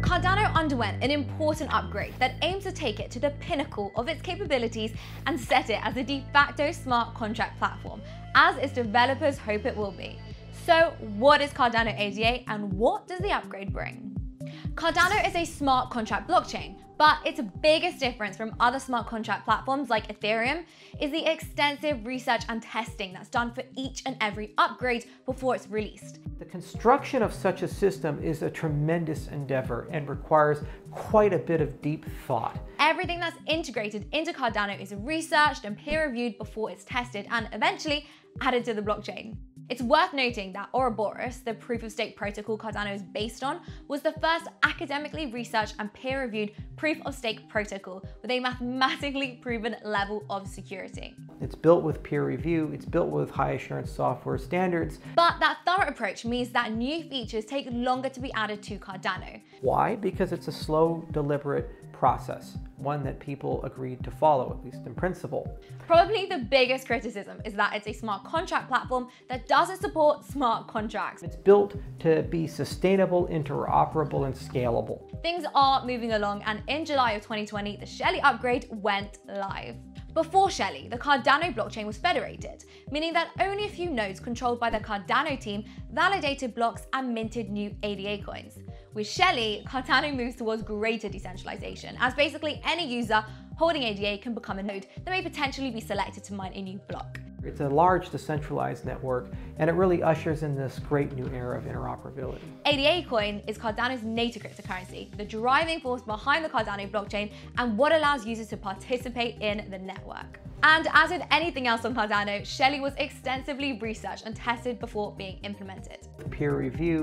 Cardano underwent an important upgrade that aims to take it to the pinnacle of its capabilities and set it as a de facto smart contract platform, as its developers hope it will be. So what is Cardano ADA and what does the upgrade bring? Cardano is a smart contract blockchain, but its biggest difference from other smart contract platforms like Ethereum is the extensive research and testing that's done for each and every upgrade before it's released. The construction of such a system is a tremendous endeavor and requires quite a bit of deep thought. Everything that's integrated into Cardano is researched and peer-reviewed before it's tested and eventually added to the blockchain. It's worth noting that Ouroboros, the proof-of-stake protocol Cardano is based on, was the first academically researched and peer-reviewed proof-of-stake protocol with a mathematically proven level of security. It's built with peer review, it's built with high assurance software standards. But that thorough approach means that new features take longer to be added to Cardano. Why? Because it's a slow, deliberate process, one that people agreed to follow, at least in principle. Probably the biggest criticism is that it's a smart contract platform that doesn't support smart contracts. It's built to be sustainable, interoperable, and scalable. Things are moving along, and in July of 2020, the Shelly Upgrade went live. Before Shelly, the Cardano blockchain was federated, meaning that only a few nodes controlled by the Cardano team validated blocks and minted new ADA coins. With Shelly, Cardano moves towards greater decentralization, as basically any user holding ADA can become a node that may potentially be selected to mine a new block. It's a large decentralized network, and it really ushers in this great new era of interoperability. ADA coin is Cardano's native cryptocurrency, the driving force behind the Cardano blockchain and what allows users to participate in the network. And as with anything else on Cardano, Shelly was extensively researched and tested before being implemented. Peer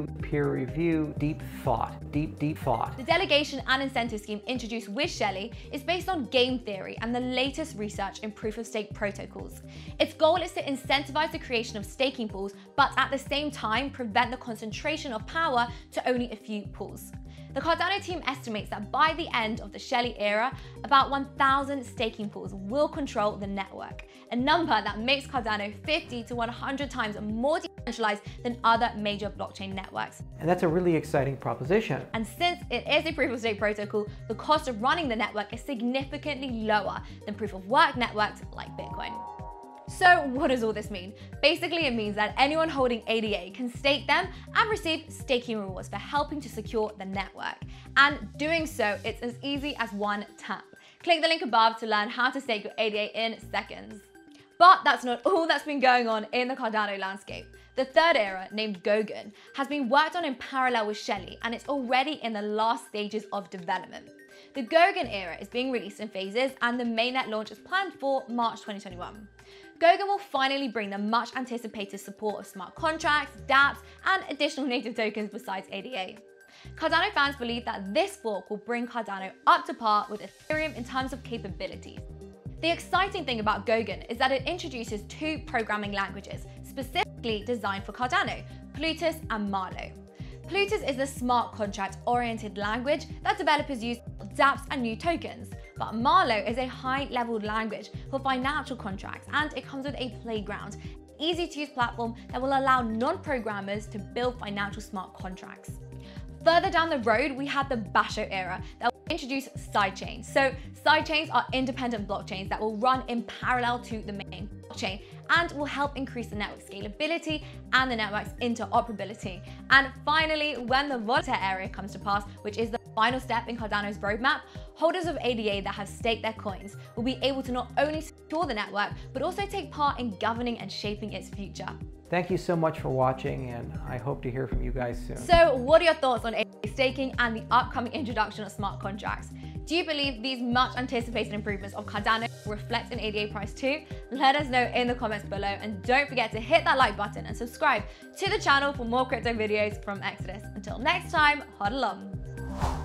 review, deep thought. The delegation and incentive scheme introduced with Shelly is based on game theory and the latest research in proof-of-stake protocols. Its goal is to incentivize the creation of staking pools, but at the same time prevent the concentration of power to only a few pools. The Cardano team estimates that by the end of the Shelly era, about 1,000 staking pools will control the network, a number that makes Cardano 50 to 100 times more decentralized than other major blockchain networks. And that's a really exciting proposition. And since it is a proof-of-stake protocol, the cost of running the network is significantly lower than proof-of-work networks like Bitcoin. So what does all this mean? Basically, it means that anyone holding ADA can stake them and receive staking rewards for helping to secure the network. And doing so, it's as easy as one tap. Click the link above to learn how to stake your ADA in seconds. But that's not all that's been going on in the Cardano landscape. The third era, named Goguen, has been worked on in parallel with Shelly, and it's already in the last stages of development. The Goguen Era is being released in phases, and the mainnet launch is planned for March 2021. Goguen will finally bring the much anticipated support of smart contracts, dApps, and additional native tokens besides ADA. Cardano fans believe that this fork will bring Cardano up to par with Ethereum in terms of capabilities. The exciting thing about Goguen is that it introduces two programming languages specifically designed for Cardano, Plutus and Marlow. Plutus is the smart contract-oriented language that developers use for dApps and new tokens, but Marlow is a high-level language for financial contracts, and it comes with a playground, easy-to-use platform that will allow non-programmers to build financial smart contracts. Further down the road, we have the Basho Era that will introduce sidechains. So sidechains are independent blockchains that will run in parallel to the main blockchain and will help increase the network scalability and the network's interoperability. And finally, when the Voltaire Era comes to pass, which is the final step in Cardano's roadmap, holders of ADA that have staked their coins will be able to not only secure the network, but also take part in governing and shaping its future. Thank you so much for watching, and I hope to hear from you guys soon. So what are your thoughts on ADA staking and the upcoming introduction of smart contracts? Do you believe these much anticipated improvements of Cardano will reflect in ADA price too? Let us know in the comments below, and don't forget to hit that like button and subscribe to the channel for more crypto videos from Exodus. Until next time, hodl on.